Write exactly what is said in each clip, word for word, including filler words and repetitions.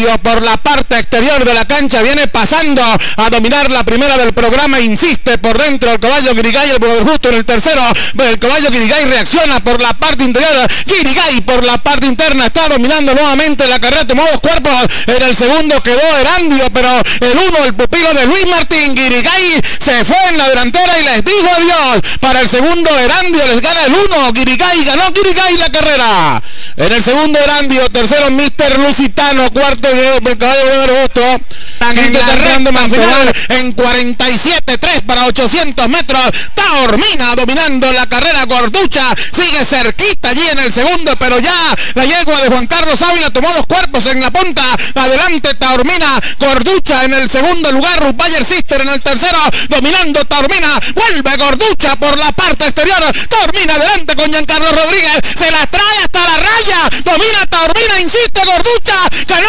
Custodio por la parte exterior de la cancha, viene pasando a dominar la primera del programa, insiste por dentro el caballo Guirigay, el poder justo en el tercero, el caballo Guirigay reacciona por la parte interior, Guirigay por la parte interna, está dominando nuevamente la carrera, tomó dos cuerpos, en el segundo quedó Erandio, pero el uno, el pupilo de Luis Martín, Guirigay se fue en la delantera y les dijo adiós, para el segundo Erandio les gana el uno, Guirigay, ganó Guirigay la carrera, en el segundo Erandio, tercero mister Lusitano, cuarto el caballo de Justo, en la recta final en cuarenta y siete tres para ochocientos metros, Taormina dominando la carrera, Gorducha sigue cerquita allí en el segundo, pero ya la yegua de Juan Carlos Ávila tomó dos cuerpos en la punta, adelante Taormina, Gorducha en el segundo lugar, Rupayer Sister en el tercero, dominando Taormina, vuelve Gorducha por la parte exterior, Taormina adelante con Giancarlo Rodríguez, se la trae hasta la raya, domina Taormina, insiste Gorducha, ganó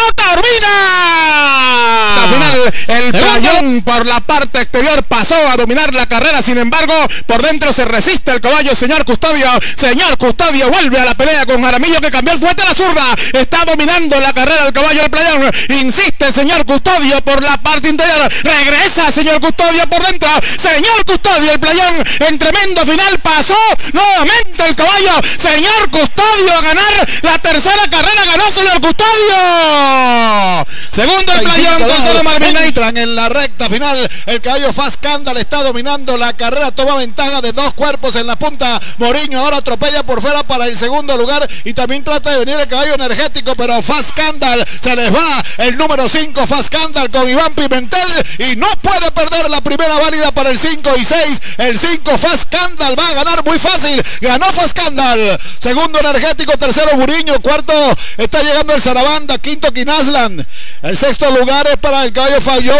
Taormina. Al final el playón por la parte exterior pasó a dominar la carrera, sin embargo por dentro se resiste el caballo señor Custodio, señor Custodio vuelve a la pelea con Jaramillo que cambió el fuerte a la zurda, está dominando la carrera el caballo del playón, insiste señor Custodio por la parte interior, regresa señor Custodio por dentro, señor Custodio el playón en tremendo final, pasó nuevamente el caballo señor Custodio a ganar la tercera carrera, ganó señor Custodio, segundo el playón, tercero Marvin. Entran en la recta final, el caballo Fast Candal está dominando la carrera, toma ventaja de dos cuerpos en la punta, Moriño ahora atropella por fuera para el segundo lugar y también trata de venir el caballo energético, pero Fast Candal se les va el número cinco Fast Candal con Iván Pimentel y no puede perder la primera válida para el cinco y seis, el cinco Fast Candal va a ganar muy fácil, ganó Fast Candal, segundo energético, tercero Muriño, cuarto está llegando el Sarabanda, quinto Quinaslan, el sexto lugar es para el caballo Fallou,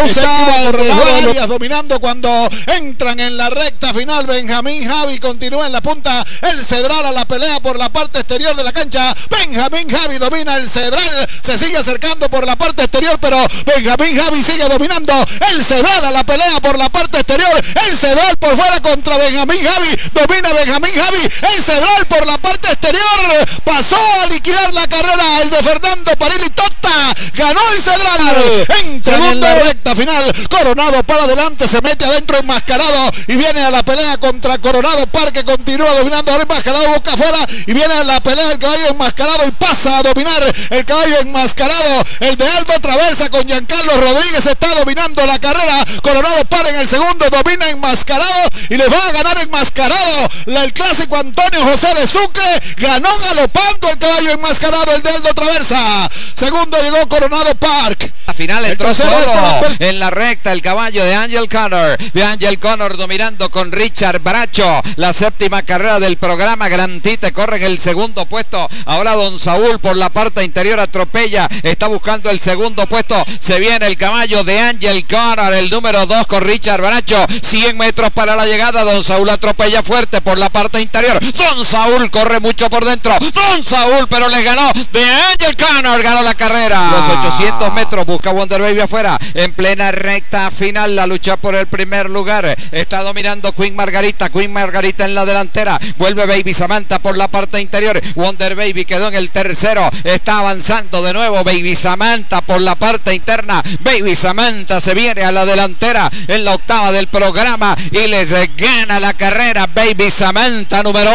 Arias dominando cuando entran en la recta final, Benjamín Javi continúa en la punta, el Cedral a la pelea por la parte exterior de la cancha, Benjamín Javi domina el Cedral, se sigue acercando por la parte exterior, pero Benjamín Javi sigue dominando, el Cedral a la pelea por la parte exterior, el Cedral por fuera contra Benjamín Javi, domina Benjamín Javi, el Cedral por la parte exterior, pasó a liquidar la carrera el de Fernando Parili Tota, ganó el Cedral, entran en la recta final, Coronado para adelante, se mete adentro enmascarado y viene a la pelea contra Coronado Parque, continúa dominando ahora enmascarado boca afuera y viene a la pelea el caballo enmascarado y pasa a dominar el caballo enmascarado, el de Aldo Traversa con Giancarlo Rodríguez está dominando la carrera, Coronado para en el segundo, domina enmascarado y le va a ganar enmascarado el clásico Antonio José de Sucre, ganó galopando el caballo enmascarado, el de Aldo Traversa, segundo llegó Coronado Park. A final entró solo en la recta el caballo de Angel Connor, de Angel Connor dominando con Richard Bracho, la séptima carrera del programa, Grantite corre en el segundo puesto, ahora Don Saúl por la parte interior atropella, está buscando el segundo puesto, se viene el caballo de Angel Connor, el número dos con Richard Bracho, cien metros para la llegada, Don Saúl atropella fuerte por la parte interior, Don Saúl corre mucho por dentro, Don Saúl pero le ganó, de Angel Connor ganó la carrera, los ochocientos metros, busca Wonder Baby afuera, en plena recta final, la lucha por el primer lugar, está dominando Queen Margarita, Queen Margarita en la delantera, vuelve Baby Samantha por la parte interior, Wonder Baby quedó en el tercero, está avanzando de nuevo Baby Samantha por la parte interna, Baby Samantha se viene a la delantera en la octava del programa y les gana la carrera Baby Samantha número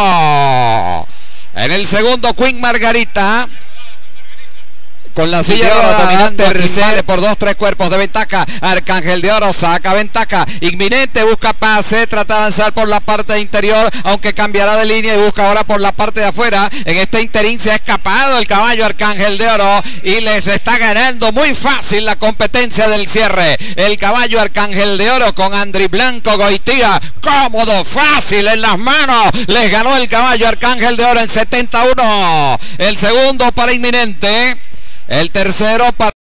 uno, en el segundo Queen Margarita con la silla de oro dominante tercero por dos, tres cuerpos de ventaja, Arcángel de Oro saca ventaja, inminente busca pase, trata de avanzar por la parte interior, aunque cambiará de línea y busca ahora por la parte de afuera, en este interín se ha escapado el caballo Arcángel de Oro y les está ganando muy fácil la competencia del cierre, el caballo Arcángel de Oro con Andri Blanco Goitía, cómodo, fácil en las manos, les ganó el caballo Arcángel de Oro en setenta y uno, el segundo para inminente, el tercero para